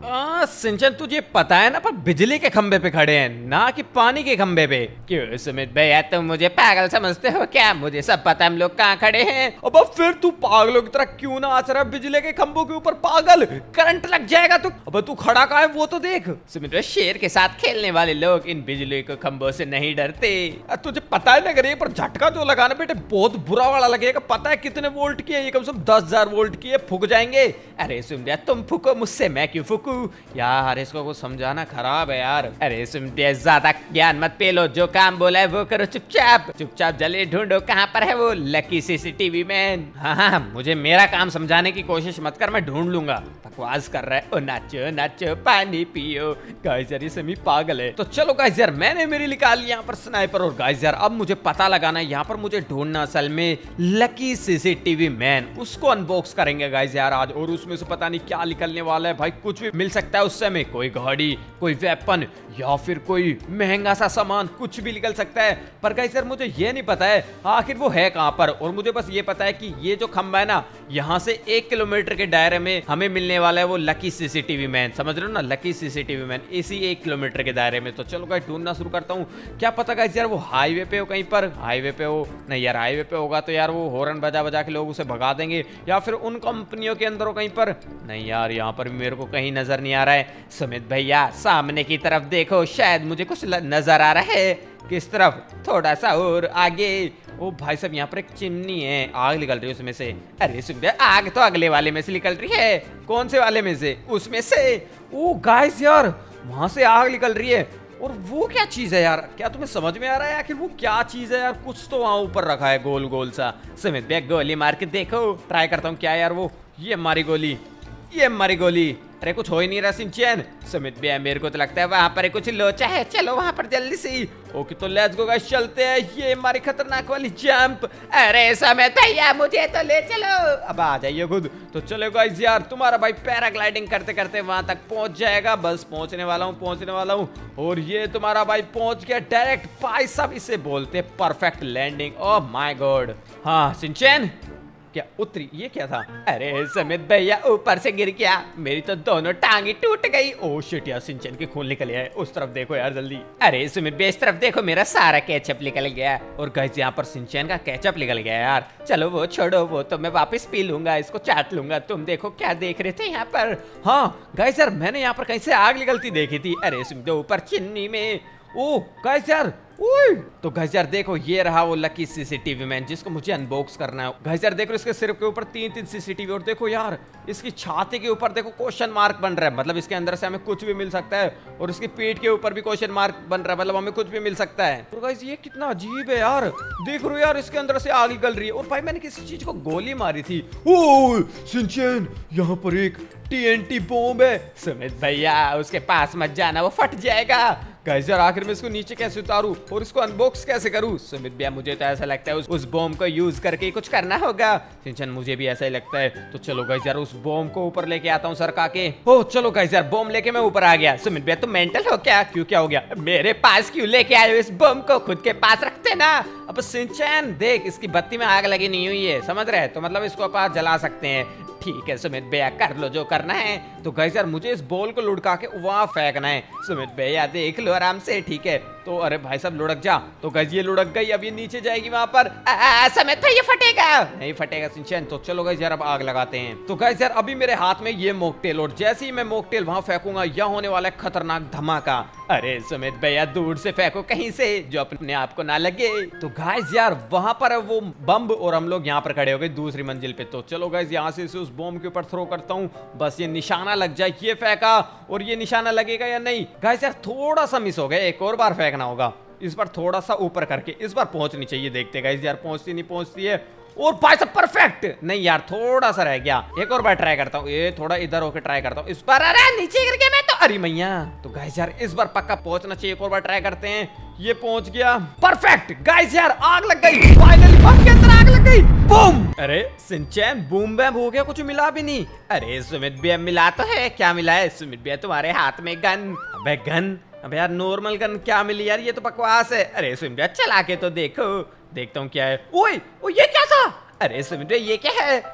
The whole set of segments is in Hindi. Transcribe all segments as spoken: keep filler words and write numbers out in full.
आ, सिंचन तुझे पता है ना, पर बिजली के खंबे पे खड़े हैं ना कि पानी के खंबे पे। क्यों सुमित भैया तुम मुझे पागल समझते हो क्या? मुझे सब पता है हम लोग कहाँ खड़े हैं। अब फिर तू पागलों की तरह क्यों ना नाच रहा है बिजली के खंभों के ऊपर? पागल, करंट लग जाएगा तू। अब तू खड़ा कहाँ है वो तो देख। सुमित भैया शेर के साथ खेलने वाले लोग इन बिजली के खंभों से नहीं डरते। तुझे पता है ना करे, पर झटका जो लगाना बेटे बहुत बुरा वाला लगेगा। पता है कितने वोल्ट की है ये? कम से कम दस हजार वोल्ट की है, फूक जाएंगे। अरे सुमित भैया तुम फूको, मुझसे मैं क्यों फूकू यार? इसको कुछ समझाना खराब है यार। अरे सुमित भैया ज्यादा ज्ञान मत पेलो, जो काम बोला है वो करो चुपचाप। चुपचाप जल्दी ढूंढो कहाँ पर है वो लकी सीसीटीवी मैन। हाँ हाँ मुझे मेरा काम समझाने की कोशिश मत कर, मैं ढूंढ लूंगा। बकवास कर रहा है। ओ नाचो नाचो पानी पियो। गाइस यार ये समी पागल है। तो चलो गाइस यार मैंने मेरी निकाल ली यहाँ पर स्नाइपर। और गाइस यार अब मुझे पता लगाना है यहाँ पर मुझे ढूंढना असल में लकी सीसीटीवी मैन। उसको अनबॉक्स करेंगे गाइस यार आज, और उसमें से पता नहीं क्या निकलने वाला है भाई। कुछ भी मिल सकता है उससे में, कोई घड़ी, कोई वेपन या फिर कोई महंगा सा सामान, कुछ भी निकल सकता है। पर गाइस यार मुझे ये नहीं पता है आखिर वो है कहाँ पर। और मुझे बस ये पता है कि ये जो खंबा है ना, यहाँ से एक किलोमीटर के दायरे में हमें मिलने वाला है वो लकी सीसीटीवी मैन। समझ रहे हो ना, लकी सीसीटीवी मैन इसी एक किलोमीटर के दायरे में। तो चलो गाइस ढूंढना शुरू करता हूँ। क्या पता गाइस यार वो हाईवे पे हो कहीं पर, हाईवे पे हो। नहीं यार हाईवे पे होगा तो यार वो हॉर्न बजा बजा के लोग उसे भगा देंगे, या फिर उन कंपनियों के अंदर हो कहीं पर। नहीं यार यहाँ पर भी मेरे को कहीं नजर नहीं आ रहा है। सुमित भैया सामने की तरफ देखो, शायद मुझे कुछ नजर आ रहा है। किस तरफ? थोड़ा सा और आगे। ओ भाई साहब यहाँ पर एक चिमनी है, आग निकल रही है उसमें से। अरे सुन, आग तो अगले वाले में से निकल रही है। कौन से वाले में से? उसमें से। ओ गाइस यार वहां से आग निकल रही है। और वो क्या चीज है यार? क्या तुम्हें समझ में आ रहा है आखिर वो क्या चीज है यार? कुछ तो वहां ऊपर रखा है गोल गोल सा। सुमित भैया गोली मार के देखो, ट्राई करता हूँ क्या यार वो। ये मारी गोली, ये मारी गोली। अरे कुछ हो ही नहीं रहा सिंचन। सुमित भैया मेरे को तो लगता है वहां पर कुछ लोचा है, चलो वहां पर जल्दी से। ओके तो लेट्स गो गाइस चलते हैं। ये हमारी खतरनाक वाली जंप। अरे सुमित भैया मुझे तो ले चलो। अब आ जाइए खुद। तो चलो गाइस यार तुम्हारा भाई पैराग्लाइडिंग करते करते वहां तक पहुंच जाएगा। बस पहुंचने वाला हूँ, पहुंचने वाला हूँ। और ये तुम्हारा भाई पहुंच गया डायरेक्ट। भाई सब इसे बोलते perfect landing. Oh my god. हाँ सिंचन क्या उतरी? ये क्या था? अरे सुमित भैया ऊपर से गिर गया, मेरी तो दोनों टांगी टूट गई। ओ शिट यार सिंचन के खून निकल है। उस तरफ देखो यार जल्दी। अरे सुमित भैया इस तरफ देखो, मेरा सारा केचप निकल गया। और गाइस यहाँ पर सिंचन का केचप निकल गया यार। चलो वो छोड़ो, वो तो मैं वापस पी लूंगा, इसको चाट लूंगा। तुम देखो क्या देख रहे थे यहाँ पर? हाँ गाइस यार मैंने यहाँ पर कहीं से आग निकलती देखी थी। अरे सुमित ऊपर चिन्नी में। ओ गाइस यार ओए, तो गाइस यार देखो ये रहा वो लकी सीसीटीवी मैन जिसको मुझे अनबॉक्स करना है। गाइस यार देखो इसके सिर के ऊपर तीन तीन सीसीटीवी, और देखो यार इसकी छाती के ऊपर देखो क्वेश्चन मार्क बन रहा है, मतलब इसके अंदर से हमें कुछ भी मिल सकता है। और इसकी पीठ के ऊपर भी क्वेश्चन मार्क बन रहा है, मतलब हमें कुछ भी मिल सकता है। तो गाइस ये कितना अजीब है यार। देख रहे हो यार इसके अंदर से आग निकल रही है। और भाई मैंने किसी चीज को गोली मारी थी। ओ सिंचन यहाँ पर एक टीएनटी बॉम्ब है। सुमित भैया उसके पास मत जाना, वो फट जाएगा। गाइस यार आखिर में इसको नीचे कैसे उतारूं और इसको अनबॉक्स कैसे करूं? सुमित भैया मुझे तो ऐसा लगता है उस, उस बॉम्ब को यूज करके कुछ करना होगा। सिंचन मुझे भी ऐसा ही लगता है। तो चलो गाइस यार उस बॉम्ब को ऊपर लेके आता हूँ सरका के। ओ चलो गाइस यार बॉम्ब लेके मैं ऊपर आ गया। सुमित भैया तुम मेंटल हो क्या? क्यों क्या हो गया? मेरे पास क्यों लेके आए हो इस बॉम्ब को? खुद के पास रखते ना। अब सिंचन देख इसकी बत्ती में आग लगी नहीं हुई है, समझ रहे? तो मतलब इसको आप जला सकते हैं। ठीक है सुमित भैया कर लो जो करना है। तो गाइस यार मुझे इस बॉल को लुढ़का के वहां फेंकना है। सुमित भैया देख लो आराम से, ठीक है? तो अरे भाई साहब लुढ़क जा। तो गाइस ये लुढ़क गई, अब ये नीचे जाएगी वहां पर। सुमित भैया फटेगा। नहीं फटेगा सिंचन। तो चलो गाइस यार अब आग लगाते हैं। तो गाइस यार अभी मेरे हाथ में ये मॉकटेल, और जैसे ही मैं मॉकटेल वहां फेंकूंगा यह होने वाला है खतरनाक धमाका। अरे सुमित भैया दूर से फेंको कहीं से जो अपने आप को ना लगे। तो गाइस यार वहां पर वो बम, और हम लोग यहाँ पर खड़े हो गए दूसरी मंजिल पे। तो चलो गाइस यहाँ से उस बॉम्ब के ऊपर थ्रो करता हूँ, बस ये निशाना लग जाए। ये फेंका और ये निशाना लगेगा या नहीं? गाइस यार थोड़ा सा मिस हो गया, एक और बार फेंकना होगा। इस बार थोड़ा सा ऊपर करके, इस बार पहुंचनी चाहिए। देखते गाइस यार पहुंचती नहीं पहुंचती है। और भाई साहब परफेक्ट। नहीं यार थोड़ा सा रह गया, एक और बार ट्राई करता हूँ। ये थोड़ा इधर होकर ट्राई करता हूँ। इस बार अरे नीचे गिर गया मैं तो। अरे मैया। तो गाइस यार इस बार पक्का पहुंचना चाहिए। एक और बार ट्राई करते हैं। ये पहुंच गया, परफेक्ट। गाइस यार आग लग गई, फाइनली बम के अंदर आग लग गई। बूम। अरे सिंचन बूम बैम हो गया, कुछ मिला भी नहीं। अरे सुमित भैया मिला तो है। क्या मिला है? सुमित भैया तुम्हारे हाथ में गन। अबे गन? अबे यार नॉर्मल गन क्या मिली यार, ये तो बकवास है। अरे सुमित भैया चला के तो देखो, देखता हूँ क्या है। ओए ओ ये क्या था? अरे सुमित भैया ये क्या है?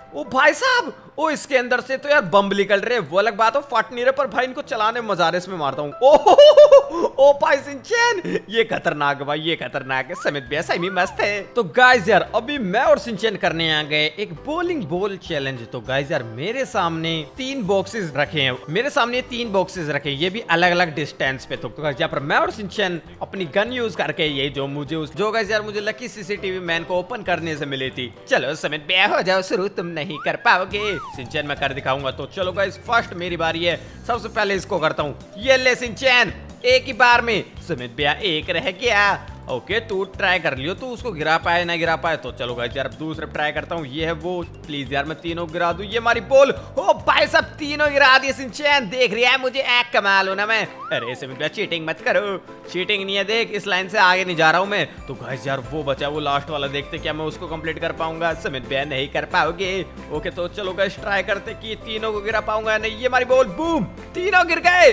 ओ भाई साहब, ओ इसके अंदर से तो यार बम निकल रहे, वो अलग बात हो फट नहीं रहे, पर भाई इनको चलाने मजा आ रहा है, इसमें मारता हूँ। ओ ओ भाई सिंचैन, ये खतरनाक है भाई, ये खतरनाक है। समित भैया सही में मस्त है। तो गाइस यार अभी मैं और सिंचैन करने आ गए एक बोलिंग बॉल चैलेंज। तो गाइस यार मेरे सामने तीन बॉक्सेस रखे हैं, मेरे सामने तीन बॉक्सेस रखे, ये भी अलग अलग डिस्टेंस पे। तो गाइस यहाँ पर मैं और सिंचैन अपनी गन यूज करके, ये जो मुझे उस जो गाइस यार मुझे लकी सीसीटीवी मैन को ओपन करने से मिली थी। चलो समित भैया हो जाओ शुरू, तुम नहीं कर पाओगे। सिंचैन मैं कर दिखाऊंगा। तो चलो गाइस फर्स्ट मेरी बारी है, सबसे पहले इसको करता हूँ। ये ले सिंचैन, एक ही बार में। समित भैया एक रह गया। ओके तू ट्राई कर लियो, तू उसको गिरा पाए ना गिरा पाए। तो चलो गाइस यार दूसरे ट्राई करता हूँ। ये है वो, प्लीज यार मैं तीनों गिरा दूं। ये हमारी बॉल, ओ भाई सब तीनों गिरा दिए। सिंचैन देख रहा है मुझे, एक कमाल हो ना मैं। अरे समित भैया चीटिंग मत करो, चीटिंग नहीं है, देख इस लाइन से आगे नहीं जा रहा हूँ मैं। तो गाइस यार वो बचा वो लास्ट वाला, देखते क्या मैं उसको कंप्लीट कर पाऊंगा। समित भैया नहीं कर पाओगे। ओके तो चलो गाइस ट्राई करते कि तीनों को गिरा पाऊंगा नहीं। ये हमारी बॉल, बूम, तीनों गिर गए।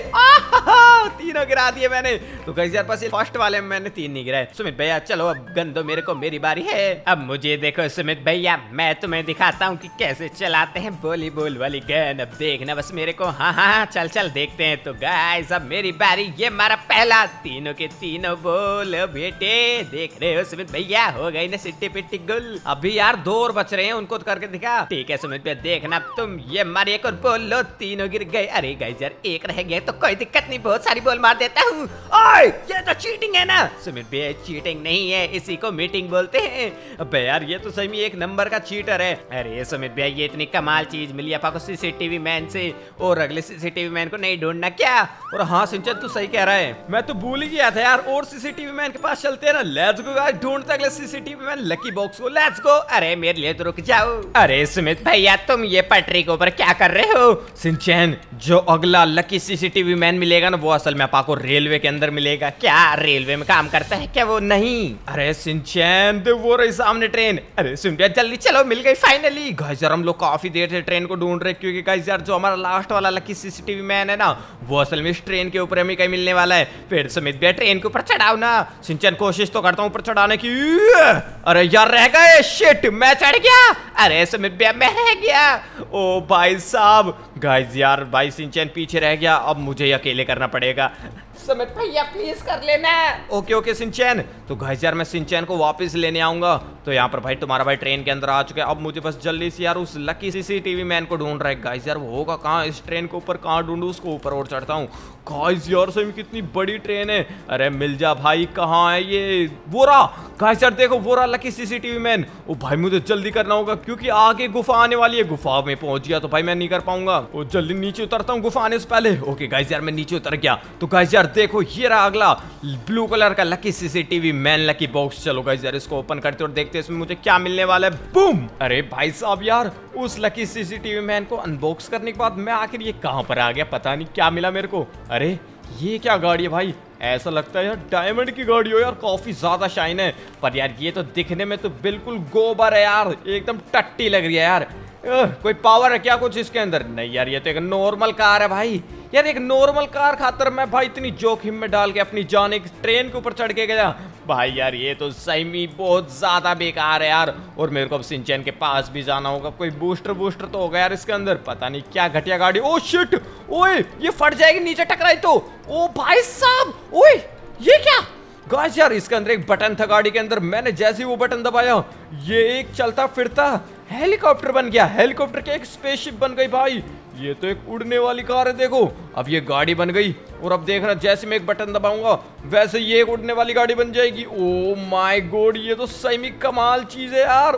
तीनों गिरा दिए मैंने। तो गाइस यार बस फर्स्ट वाले में मैंने तीन नहीं गिराए। सुमित भैया चलो अब गन दो मेरे को, मेरी बारी है। अब मुझे देखो सुमित भैया, मैं तुम्हें दिखाता हूँ कि कैसे चलाते हैं वॉलीबॉल वाली गन। अब देखना बस मेरे को। हाँ हाँ चल चल देखते हैं। तो गाइस अब मेरी बारी, ये हमारा पहला, तीनों के तीनों बोल बेटे, देख रहे हो सुमित भैया, हो गई ना सिट्टी पिट्टी गुल। अभी यार दो और बच रहे हैं, उनको करके दिखा। ठीक है सुमित भैया देखना तुम, ये हमारी एक और बोल लो, तीनों गिर गए। अरे गाइस यार एक रह गया तो कोई दिक्कत नहीं, बहुत सारी बॉल मार देता हूँ। ओए ये तो चीटिंग है ना। सुमित भैया चीटिंग नहीं है, इसी को मीटिंग बोलते हैं। अबे यार ये तो सही में एक नंबर का चीटर है। अरे सुमित भैया ये इतनी कमाल चीज मिली अपा को सीसीटीवी मैन से, और अगले सीसीटीवी मैन को नहीं ढूंढना क्या। और हाँ सिंचन तू सही कह रहा है, मैं तो भूल ही गया था यार, और सीसीटीवी मैन के पास चलते हैं ना। लेट्स गो गाइस, ढूंढते अगले सीसीटीवी मैन लकी बॉक्स को, लेट्स गो। अरे मेरे लिए तो रुक जाओ। अरे सुमित भैया तुम ये पटरी के ऊपर क्या कर रहे हो। सिंचन जो अगला लकी सीसीटीवी मैन मिलेगा ना, वो असल में अपा को रेलवे के अंदर मिलेगा। क्या रेलवे में काम करता है क्या वो। नहीं अरे सिंचैन दे वो रही सामने ट्रेन। अरे सिंचैन जल्दी चलो, मिल गई फाइनली। गाइस यार हम लोग काफी देर से ट्रेन को ढूंढ रहे, क्योंकि गाइस यार जो हमारा लास्ट वाला लकी सीसीटीवी मैन है ना, वो असल में इस ट्रेन के ऊपर हमें कहीं मिलने वाला है। फिर सुमित भैया ट्रेन के ऊपर चढ़ाओ ना। सिंचैन कोशिश तो करता हूँ ऊपर चढ़ाने की। अरे यार रह गए, शिट मैं चढ़ गया। अरे सुमित भैया मैं रह गया। ओ भाई साहब, गाइस यार भाई सिंचैन पीछे रह गया, अब मुझे अकेले करना पड़ेगा। सुमित भैया प्लीज कर लेना। Okay okay Shinchan. तो गाइस यार मैं सिंचैन को वापस लेने आऊंगा। तो यहाँ पर भाई तुम्हारा भाई ट्रेन के अंदर आ चुका है। अब मुझे बस जल्दी से यार उस लकी सीसीटीवी मैन को ढूंढ रहा है। गाइस यार वो होगा कहाँ, इस ट्रेन के ऊपर कहाँ ढूंढूं उसको। ऊपर और चढ़ता हूँ। गाइस यार सही में कितनी बड़ी ट्रेन है। अरे मिल जा भाई, कहाँ है ये। वो रहा गाइस यार, देखो वो रहा लकी सीसीटीवी मैन। ओ भाई मुझे जल्दी करना होगा, क्योंकि आगे गुफा आने वाली है। गुफा में पहुंच गया तो भाई मैं नहीं कर पाऊंगा। वो जल्दी नीचे उतरता हूँ गुफा आने से पहले। ओके गाइस यार मैं नीचे उतर गया। तो गाइस यार देखो ये रहा अगला ब्लू कलर का lucky CCTV man lucky box. चलो गाइस यार इसको ओपन करते और देखते हैं इसमें मुझे क्या मिलने वाला है। बूम। अरे भाई साहब यार उस लकी सीसीटीवी मैन को अनबॉक्स करने के बाद मैं आखिर ये कहां पर आ गया, पता नहीं क्या मिला मेरे को। अरे ये क्या गाड़ी है भाई, ऐसा लगता है यार डायमंड की गाड़ी हो यार, काफी ज्यादा शाइन है। पर यार ये तो दिखने में तो बिल्कुल गोबर है यार, एकदम टट्टी लग रही है यार। कोई पावर है क्या कुछ इसके अंदर। नहीं यार ये तो एक नॉर्मल कार है भाई। यार एक नॉर्मल कार खातर मैं भाई इतनी जोखिम में डाल के अपनी जान एक ट्रेन के ऊपर चढ़ के गया भाई। यार ये तो सही में बहुत ज्यादा बेकार है यार। और मेरे को अब सिंचैन के पास भी जाना होगा। कोई बूस्टर बूस्टर तो होगा यार इसके अंदर, पता नहीं क्या घटिया गाड़ी। ओ शिट, ओए ये फट जाएगी नीचे टकराई तो। ओ भाई साहब, ओए ये क्या। गाइस यार इसके अंदर एक बटन था गाड़ी के अंदर, मैंने जैसे ही वो बटन दबाया ये एक चलता फिरता हेलीकॉप्टर बन गया। हेलीकॉप्टर के एक स्पेसशिप बन गई भाई। ये तो एक उड़ने वाली कार है, देखो अब ये गाड़ी बन गई। और अब देख रहा जैसे मैं एक बटन दबाऊंगा वैसे ये एक उड़ने वाली गाड़ी बन जाएगी। ओ माय गॉड ये तो सही में कमाल चीज है यार।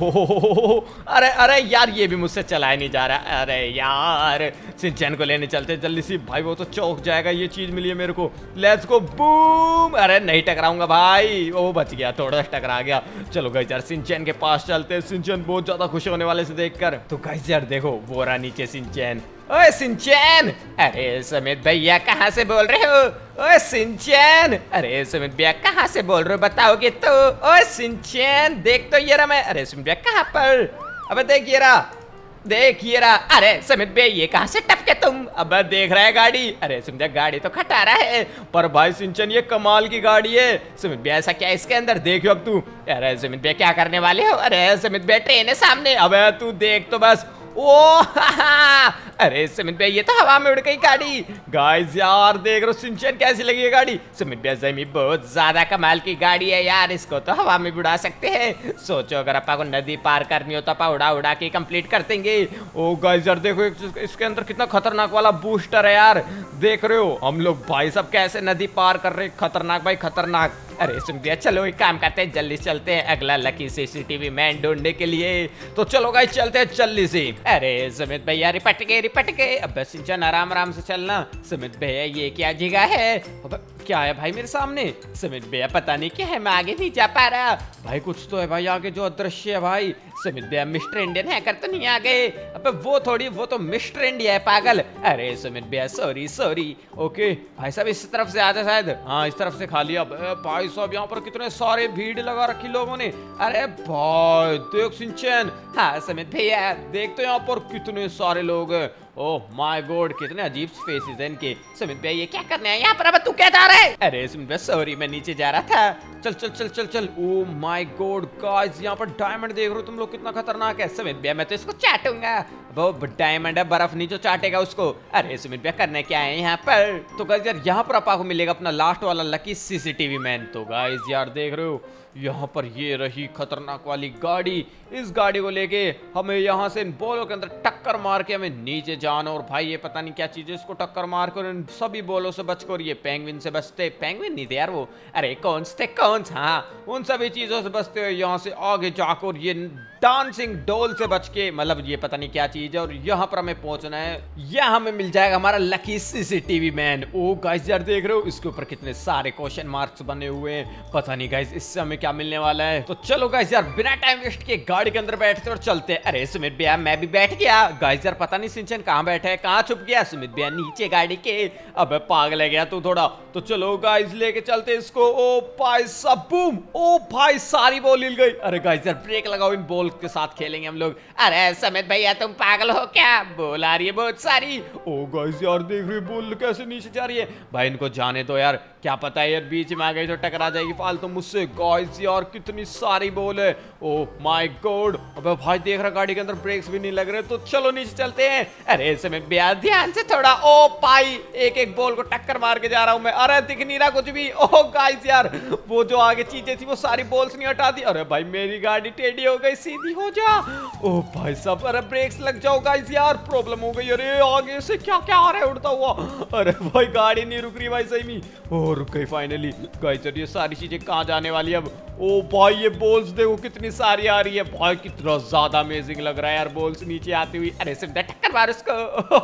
ओहो अरे अरे यार ये भी मुझसे चलाया नहीं जा रहा। अरे यार सिंचैन को लेने चलते जल्दी सी भाई, वो तो चौक जाएगा। ये चीज मिली है मेरे को, लेट्स गो। बूम। अरे नहीं टकराऊंगा भाई, ओ बच गया, थोड़ा सा टकरा गया। चलो गाइस यार सिंचैन के पास चलते हैं। सिंचैन बहुत ज्यादा खुश होने वाले से देखकर। तो गाइस यार देखो वो रहा नीचे सिंचैन। ओए सिंचैन, अरे सुमित भैया कहाँ से बोल रहे हो। ओए सिंचैन, अरे सुमित भैया कहाँ से बोल रहे हो बताओगे तो। ओए सिंचैन देख तो ये रहा मैं। अरे सुमित भैया कहाँ पर, अबे देख ये रहा। देख ये रहा। अरे सुमित भाई ये कहाँ से टपके तुम? अब देख रहा है गाड़ी। अरे सुमित भाई गाड़ी तो खटा रहा है, पर भाई सिंचन ये कमाल की गाड़ी है। सुमित भाई ऐसा क्या इसके अंदर? देखियो अब तू। अरे सुमित भाई क्या करने वाले हो? अरे सुमित भाई ट्रेन है सामने। अब तू देख तो बस। ओ अरे सुमित भाई ये तो हवा में उड़ गई गाड़ी। गाइस यार देख रहे हो सिंचन कैसी लगी है गाड़ी? सुमित भाई सही में बहुत ज्यादा कमाल की गाड़ी है यार, इसको तो हवा में उड़ा सकते हैं। सोचो अगर अपा को नदी पार करनी हो तो अपा उड़ा उड़ा के कंप्लीट कर देंगे। ओ गाइस यार देखो इसके अंदर कितना खतरनाक वाला बूस्टर है यार, देख रहे हो हम लोग भाई सब कैसे नदी पार कर रहे हैं। खतरनाक भाई खतरनाक। अरे सुमित भैया चलो एक काम करते हैं, जल्दी चलते हैं अगला लकी सीसीटीवी मैन ढूंढने के लिए। तो चलो गाइस चलते हैं जल्दी से। अरे सुमित भैया रिपट गए रिपट गए। अब सिंचन आराम आराम से चलना। सुमित भैया ये क्या जगह है? अब क्या है भाई मेरे सामने? सुमित भैया पता नहीं क्या है, मैं आगे नहीं जा पा रहा। भाई कुछ तो है भाई आगे जो अदृश्य है भाई। सुमित भैया मिस्टर इंडियन हैकर तो नहीं आ गए? अबे वो थोड़ी, वो तो मिस्टर इंडिया है पागल। अरे सुमित भैया सॉरी सॉरी। ओके भाई साहब इस तरफ से आते शायद। हाँ इस तरफ से खा लिया। भाई साहब यहाँ पर कितने सारे भीड़ लगा रखी लोगों ने। अरे भाई देख सिंचन। हाँ सुमित भैया देख तो यहाँ पर कितने सारे लोग हैं। ओह माय गॉड कितने अजीब फेसेस हैं इनके। सुमित भैया ये क्या करने हैं यहाँ पर? अब तू क्या जा रहा है? अरे सुमित भैया सॉरी मैं नीचे जा रहा था। चल चल चल चल चल। ओह माय गॉड गाइस यहाँ पर डायमंड देख रहे हो तुम लोग कितना खतरनाक है। सुमित भैया मैं तो इसको चाटूंगा। वो डायमंड है, बर्फ नहीं जो चाटेगा उसको। अरे सुमित भैया करने क्या है यहाँ पर? तो गाइस यार यहाँ पर आपको मिलेगा अपना लास्ट वाला लकी सीसीटीवी मैन। तो गाइस यार देख रहे हो यहाँ पर ये रही खतरनाक वाली गाड़ी। इस गाड़ी को लेके हमें यहाँ से इन बॉलों के अंदर टक्कर मार के हमें नीचे जाना। और भाई ये पता नहीं क्या चीज है, इसको टक्कर मार कर इन सभी बॉलों से बचकर ये पेंगुइन से बचते। पेंगुइन नहीं थे यार वो, अरे कौन से कौन सा, हाँ उन सभी चीजों से बचते हुए यहाँ से आगे जाकर ये डांसिंग डोल से बच के, मतलब ये पता नहीं क्या चीज है। और यहाँ पर हमें पहुंचना है, यहाँ हमें मिल जाएगा हमारा lucky CCTV man. Oh guys यार देख रहे हो इसके ऊपर कितने सारे क्वेश्चन मार्क्स बने हुए हैं। पता नहीं गाइस इससे हमें क्या मिलने वाला है। तो चलो गाइस यार बिना टाइम वेस्ट किए गाड़ी के अंदर बैठते और चलते हैं। अरे सुमित भैया मैं भी बैठ गया। गाइस यार पता नहीं सिंचन कहाँ बैठा है, कहाँ छुप गया? सुमित भैया नीचे गाड़ी के। अब पागल है गया तू थोड़ा। तो चलो गाइस लेके चलते इसको। ओ भाई साहब बूम। ओ भाई सारी बॉल हिल गई। अरे गाइस यार ब्रेक लगाओ, इन बॉल के साथ खेलेंगे हम लोग। अरे सुमित भैया तुम पागल हो क्या? बॉल आ रही है बहुत सारी। ओ गाइस यार देख रहे बॉल कैसे नीचे जा रही है। भाई इनको जाने दो यार, क्या पता है यार बीच में आ गई तो टकरा जाएगी फालतू मुझसे। गाइस यार कितनी सारी बॉल है। Oh my god. अबे भाई देख रहा गाड़ी के अंदर ब्रेक्स भी नहीं लग रहे। तो चलो नीचे चलते हैं। अरे सुमित भैया ध्यान से थोड़ा। ओ भाई एक एक बॉल को टक्कर मार के जा रहा हूं मैं। अरे दिख नहीं रहा कुछ भी। ओ गाइस यार वो जो आगे चीजें थी वो सारी बॉल्स नहीं हटा दी। अरे भाई मेरी गाड़ी टेढ़ी हो गई, सीधी हो जा। ओ भाई साहब अरे ब्रेक्स लग जाओ गाइस यार, प्रॉब्लम हो गई। अरे आगे से क्या क्या आ रहा है उड़ता हुआ। अरे भाई गाड़ी नहीं रुक रही भाई सही में। ओ रुक गई फाइनली। गाइस ये सारी चीजें कहाँ जाने वाली अब? ओ भाई ये बॉल्स देखो कितनी सारी आ रही है। भाई कितना ज्यादा अमेजिंग लग रहा है यार बॉल्स नीचे आती हुई। अरे सीधा टक्कर मार उसको।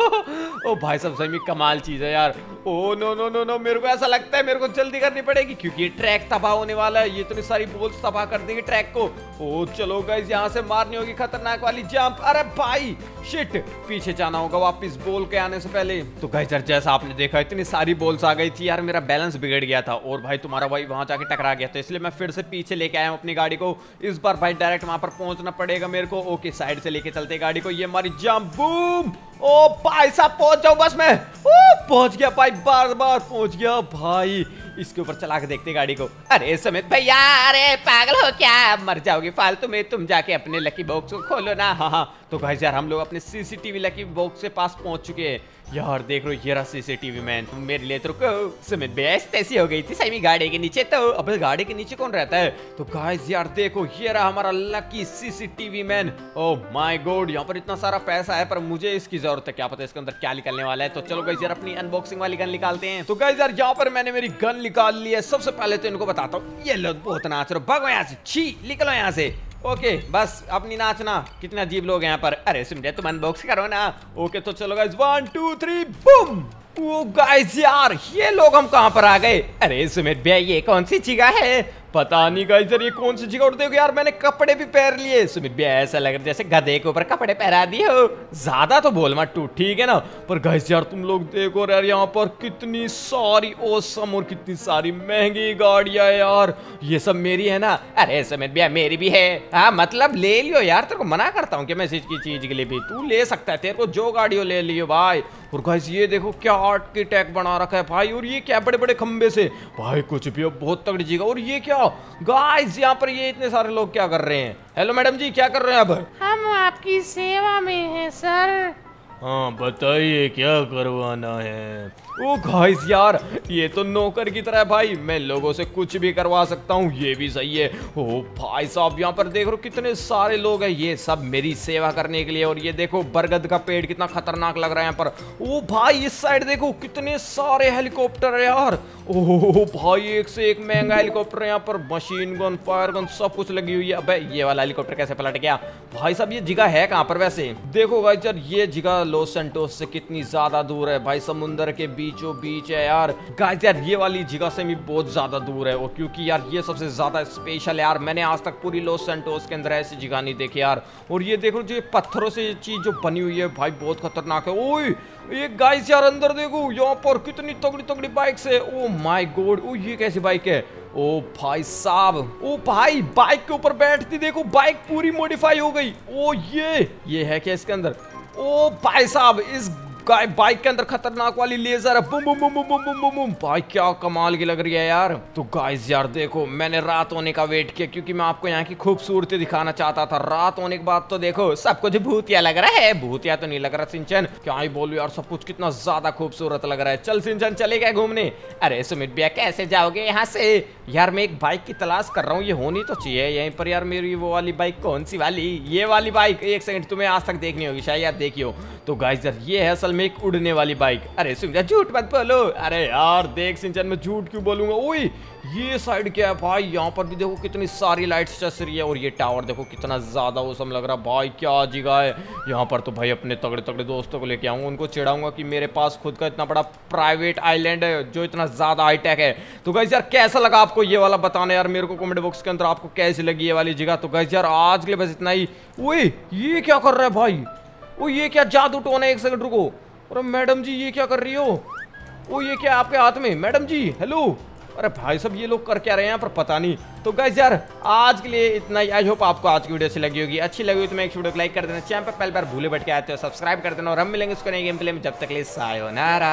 ओ भाई सब सही में कमाल चीज है यार। Oh no no no no मेरे को ऐसा लगता है मेरे को जल्दी करनी पड़ेगी क्योंकि ये ट्रैक तबाह होने वाला है। ये इतनी सारी बॉल्स तबाह कर देंगे ट्रैक को। ओ चलो गाइस यहाँ से मारनी होगी खतरनाक वाली जंप। अरे भाई शिट पीछे जाना होगा वापस बॉल के आने से पहले। तो गाइस यार जैसा आपने देखा इतनी सारी बॉल्स आ गई थी यार, मेरा बैलेंस बिगड़ गया था और भाई तुम्हारा भाई वहां जाके टकरा गया था, इसलिए मैं फिर से पीछे लेके आया हूं अपनी गाड़ी को। इस बार भाई डायरेक्ट वहां पर पहुंचना पड़ेगा मेरे को। ओके साइड से लेके चलते गाड़ी को। ये हमारी जंप बूम। ओ भाई साहब पहुंच जाओ बस मैं। पहुंच गया भाई, बार बार पहुंच गया भाई। इसके ऊपर चला के देखते गाड़ी को। अरे सुमित भैया अरे पागल हो क्या, मर जाओगे फालतू में, तुम जाके अपने लकी बॉक्स को खोलो ना। हाँ हाँ तो गाइस यार हम लोग अपने सीसीटीवी लकी बॉक्स के पास पहुंच चुके हैं यार। देख लो ये रहा सीसीटीवी मैन, तुम मेरे लिए तो रुको। सुमित भैया ऐसी हो गई थी सही में गाड़ी के नीचे। तो अब गाड़ी के नीचे कौन रहता है? तो गाइस यार देखो ये रहा हमारा lucky CCTV man. Oh my god यहाँ पर इतना सारा पैसा है पर मुझे इसकी जरूरत है, क्या पता इसके अंदर क्या निकलने वाला है। तो चलो गाइस यार अपनी अनबॉक्सिंग वाली गन निकालते हैं। तो गाइस यार यहाँ पर मैंने मेरी गन निकाल ली है। सबसे पहले तो इनको बताता हूँ, ये लोग बहुत नाच रहे हो, भागो यहाँ से, छी निकलो यहाँ से। ओके बस अपनी नाचना, कितना अजीब लोग हैं यहाँ पर। अरे सुमित तुम अनबॉक्स करो ना। ओके तो चलो guys one two three boom. Oh guys यार ये लोग हम कहाँ पर आ गए? अरे सुमित भैया ये कौन सी जगह है? पता नहीं गाइस यार ये कौन सी जगह। और देखो यार मैंने कपड़े भी पहन लिए। सुमित भी ऐसा लग रहा है जैसे गधे के ऊपर कपड़े पहना दिए हो। ज्यादा तो बोल मत तू, ठीक है ना। पर गाइस यार तुम लोग देखो यार यहाँ पर कितनी सारी ओसम और कितनी सारी महंगी गाड़ियां है यार। ये सब मेरी है ना? अरे सुमित भैया मेरी भी है। हाँ मतलब ले लियो यार, तेरे को मना करता हूँ कि मैं इस की चीज के लिए भी। तू ले सकता है, तेरे को जो गाड़ियों ले लियो भाई। और गाइस ये देखो क्या आर्ट की टैग बना रखा है भाई। और ये क्या बड़े बड़े खंबे से भाई, कुछ भी हो बहुत तगड़ी जगह। और ये क्या गाइस यहाँ पर ये इतने सारे लोग क्या कर रहे हैं? हेलो मैडम जी क्या कर रहे हैं अब? हम आपकी सेवा में हैं सर। हाँ बताइए क्या करवाना है? ओ गाइस यार ये तो नौकर की तरह है भाई, मैं लोगों से कुछ भी करवा सकता हूँ। ये भी सही है। ओ भाई साहब यहाँ पर देख रहे हो कितने सारे लोग हैं, ये सब मेरी सेवा करने के लिए। और ये देखो बरगद का पेड़ कितना खतरनाक लग रहा है यहाँ पर। ओ भाई इस साइड देखो कितने सारे हेलीकॉप्टर है यार। ओह भाई एक से एक महंगा हेलीकॉप्टर है यहाँ पर। मशीन गन, फायर गन सब कुछ लगी हुई है। अबे ये वाला हेलीकॉप्टर कैसे पलट गया भाई साहब? ये जगह है कहाँ पर वैसे? देखो गाइस यार ये जगह लॉस सैंटोस से कितनी ज्यादा दूर है भाई, समुद्र के बीचों बीच है यार। गाइस यार ये वाली जगह से भी बहुत ज्यादा दूर है वो, क्योंकि यार ये सबसे ज्यादा स्पेशल है यार। मैंने आज तक पूरी लॉस सैंटोस के अंदर ऐसी जगह नहीं देखी यार। और ये देखो जो पत्थरों से ये चीज जो बनी हुई है भाई बहुत खतरनाक है। ओए एक गाइस यार अंदर देखो यहाँ पर कितनी तगड़ी तगड़ी बाइक है। ओ माय गॉड, ओ ये कैसी बाइक है? ओ भाई साहब, ओ भाई बाइक के ऊपर बैठती देखो, बाइक पूरी मॉडिफाई हो गई। ओ ये ये है क्या इसके अंदर? ओ भाई साहब इस बाइक के अंदर खतरनाक वाली लेजर है। बुम बुम बुम बुम बुम बुम बुम बुम। भाई क्या कमाल की लग रही है यार। तो गाइस यार देखो मैंने रात होने का वेट किया क्योंकि मैं आपको यहाँ की खूबसूरती दिखाना चाहता था। रात होने के बाद तो देखो सब कुछ भूतिया लग रहा है। भूतिया तो नहीं लग रहा सिंचन, क्या ही बोलूं यार, सब कुछ कितना ज्यादा खूबसूरत लग रहा है। चल सिंचन चले गए घूमने। अरे सुमित भैया कैसे जाओगे यहाँ से? यार मैं एक बाइक की तलाश कर रहा हूँ, ये होनी तो चाहिए यहीं पर यार। मेरी वो वाली बाइक कौन सी वाली? ये वाली बाइक। एक सेकंड, तुम्हें आज तक देखनी होगी शायद, देखियो। तो गाइस यार ये है असल में एक उड़ने वाली बाइक। अरे सिंचन झूठ मत बोलो। अरे यार देख सिंचन मैं झूठ क्यों बोलूंगा। ओए ये साइड क्या है भाई? यहाँ पर भी देखो कितनी सारी लाइट्स चस रही है। और ये टावर देखो कितना ज्यादा औसम लग रहा है भाई, क्या जगह है यहाँ पर। तो भाई अपने तगड़े तगड़े दोस्तों को लेके आऊंगा, उनको चिढ़ाऊंगा कि मेरे पास खुद का इतना बड़ा प्राइवेट आइलैंड है जो इतना ज्यादा हाईटेक है। तो गाइस यार कैसा लगा आपको ये वाला बताना यार मेरे को कमेंट बॉक्स के अंदर, आपको कैसी लगी ये वाली जगह। तो गाइस यार आज के लिए बस इतना ही। ओए ये क्या कर रहा है भाई? ओ ये क्या जादू टोन है? एक सेकंड रुको। अरे मैडम जी ये क्या कर रही हो? ओ ये क्या आपके हाथ में? Madam ji hello. अरे भाई सब ये लोग कर क्या रहे हैं यहाँ पर पता नहीं। तो गाइस यार आज के लिए इतना ही। आई होप आपको आज की वीडियो अच्छी लगी होगी। अच्छी लगी हुई तो मैं एक वीडियो को लाइक कर देना, चैनल पर पहली बार भूले बैठ के आते हो सब्सक्राइब कर देना। और हम मिलेंगे इसको नए गेम प्ले में, जब तक के लिए सायोनारा।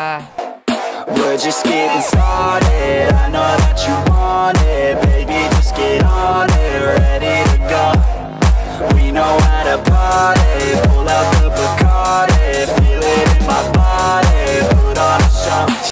We're just getting started. I know that you want it, baby. Just get on it, ready